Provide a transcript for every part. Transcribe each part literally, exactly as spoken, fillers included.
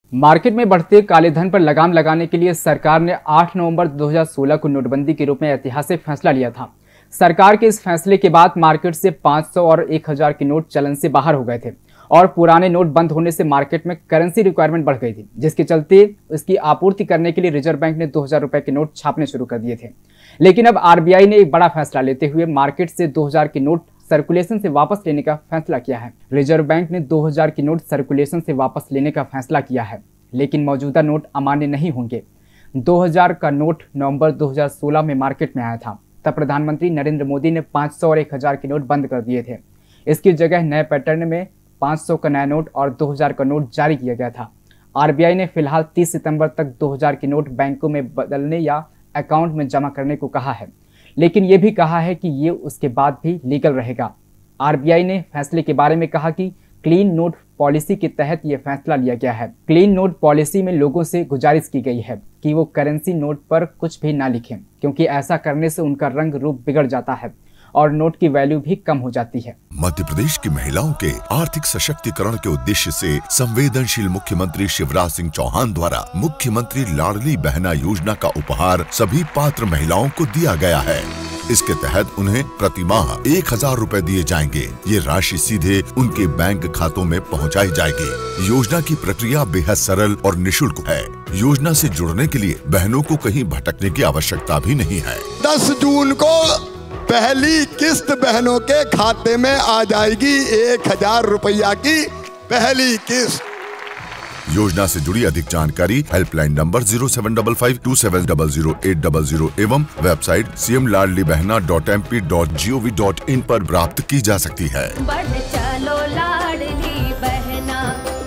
Market में बढ़ते काले धन पर लगाम लगाने के लिए सरकार ने आठ नवंबर दो हज़ार सोलह को नोटबंदी के रूप में ऐतिहासिक फैसला लिया था। सरकार के इस फैसले के बाद मार्केट से पाँच सौ और एक हज़ार के नोट चलन से बाहर हो गए थे और पुराने नोट बंद होने से मार्केट में करेंसी रिक्वायरमेंट बढ़ गई थी, जिसके चलते इसकी आपूर्ति करने के लिए रिजर्व बैंक ने दो हज़ार रुपए के नोट छापने शुरू कर दिए थे। लेकिन अब आरबीआई ने एक बड़ा फैसला लेते हुए मार्केट से दो हज़ार के नोट सर्कुलेशन से वापस लेने का फैसला किया है। रिजर्व बैंक ने दो हज़ार के नोट सर्कुलेशन से वापस लेने का फैसला किया है, लेकिन मौजूदा नोट अमान्य नहीं होंगे। दो हज़ार का नोट नवंबर दो हज़ार सोलह में मार्केट में आया था। तब प्रधानमंत्री नरेंद्र मोदी ने पाँच सौ और एक हज़ार के नोट बंद कर दिए थे। इसकी जगह नए पैटर्न में पाँच सौ का नया नोट और दो हज़ार का नोट जारी किया गया था। आरबीआई ने फिलहाल तीस सितंबर तक दो हज़ार के नोट बैंकों में बदलने या अकाउंट में जमा करने को कहा है, लेकिन ये भी कहा है कि ये उसके बाद भी लीगल रहेगा। आरबीआई ने फैसले के बारे में कहा कि क्लीन नोट पॉलिसी के तहत ये फैसला लिया गया है। क्लीन नोट पॉलिसी में लोगों से गुजारिश की गई है कि वो करेंसी नोट पर कुछ भी ना लिखें, क्योंकि ऐसा करने से उनका रंग रूप बिगड़ जाता है और नोट की वैल्यू भी कम हो जाती है। मध्य प्रदेश की महिलाओं के आर्थिक सशक्तिकरण के उद्देश्य से संवेदनशील मुख्यमंत्री शिवराज सिंह चौहान द्वारा मुख्यमंत्री लाडली बहना योजना का उपहार सभी पात्र महिलाओं को दिया गया है। इसके तहत उन्हें प्रति माह एक हजार रूपए दिए जाएंगे। ये राशि सीधे उनके बैंक खातों में पहुंचाई जाएगी। योजना की प्रक्रिया बेहद सरल और निशुल्क है। योजना से जुड़ने के लिए बहनों को कहीं भटकने की आवश्यकता भी नहीं है। दस जून को पहली किस्त बहनों के खाते में आ जाएगी। एक हजार रुपया की पहली किस्त। योजना से जुड़ी अधिक जानकारी helpline number zero seven double five two seven double zero eight double zero एवं website C M Ladli Behna dot M P dot G O V dot in पर प्राप्त की जा सकती है। बढ़ चलो लाडली बहना।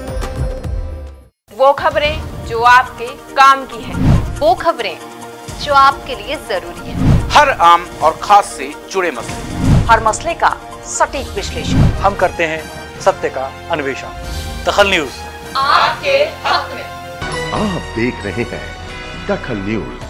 वो खबरें जो आपके काम की है, वो खबरें जो आपके लिए जरूरी है। हर आम और खास से जुड़े मसले, हर मसले का सटीक विश्लेषण हम करते हैं, सत्य का अन्वेषण। दखल न्यूज आपके हक में। आप देख रहे हैं दखल न्यूज।